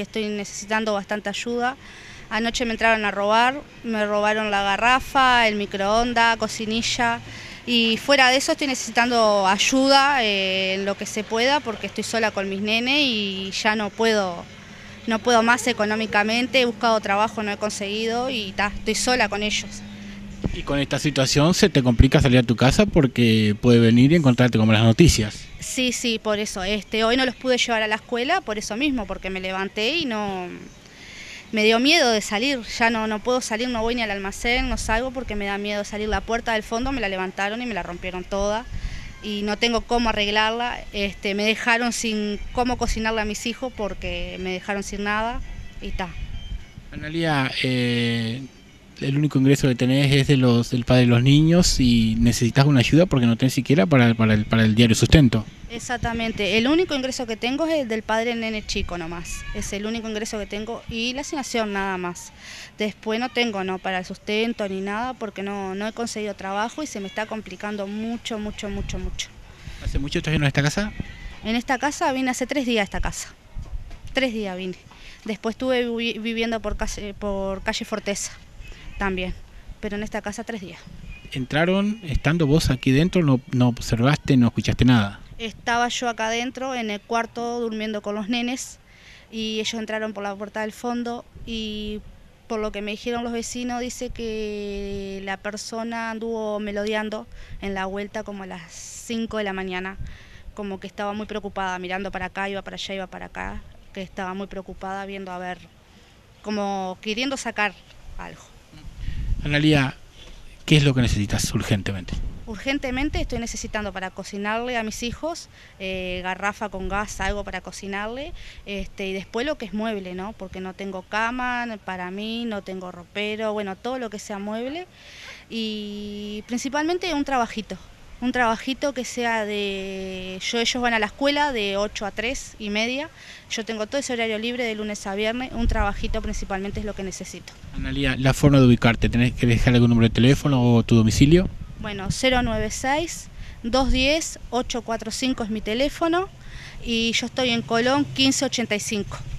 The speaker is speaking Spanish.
Estoy necesitando bastante ayuda. Anoche me entraron a robar, me robaron la garrafa, el microondas, cocinilla, y fuera de eso estoy necesitando ayuda en lo que se pueda porque estoy sola con mis nenes y ya no puedo más económicamente. He buscado trabajo, no he conseguido y estoy sola con ellos. Y con esta situación se te complica salir a tu casa porque puede venir y encontrarte con las noticias. Sí, por eso. Hoy no los pude llevar a la escuela por eso mismo, porque me levanté y no... Me dio miedo de salir, ya no puedo salir, no voy ni al almacén, no salgo porque me da miedo salir. La puerta del fondo me la levantaron y me la rompieron toda y no tengo cómo arreglarla. Me dejaron sin cómo cocinarle a mis hijos porque me dejaron sin nada y está. Analía, el único ingreso que tenés es del padre de los niños y necesitas una ayuda porque no tenés siquiera para el diario sustento. Exactamente, el único ingreso que tengo es el del padre del nene chico nomás, es el único ingreso que tengo y la asignación nada más. Después no tengo para el sustento ni nada porque no he conseguido trabajo y se me está complicando mucho. ¿Hace mucho estás en esta casa? En esta casa vine hace 3 días a esta casa, 3 días vine. Después estuve viviendo por calle Forteza también, pero en esta casa 3 días. ¿Entraron estando vos aquí dentro? ¿No observaste, no escuchaste nada? Estaba yo acá adentro en el cuarto durmiendo con los nenes y ellos entraron por la puerta del fondo y por lo que me dijeron los vecinos dice que la persona anduvo melodeando en la vuelta como a las 5 de la mañana, como que estaba muy preocupada, mirando para acá, iba para allá, iba para acá, que estaba muy preocupada viendo a ver, como queriendo sacar algo. Analía, ¿qué es lo que necesitas urgentemente? Urgentemente estoy necesitando para cocinarle a mis hijos, garrafa con gas, algo para cocinarle, y después lo que es mueble, ¿no? Porque no tengo cama para mí, no tengo ropero, bueno, todo lo que sea mueble y principalmente un trabajito que sea ellos van a la escuela de 8 a 3 y media, yo tengo todo ese horario libre de lunes a viernes, un trabajito principalmente es lo que necesito. Analía, la forma de ubicarte, ¿tenés que dejar algún número de teléfono o tu domicilio? Bueno, 096-210-845 es mi teléfono y yo estoy en Colón 1585.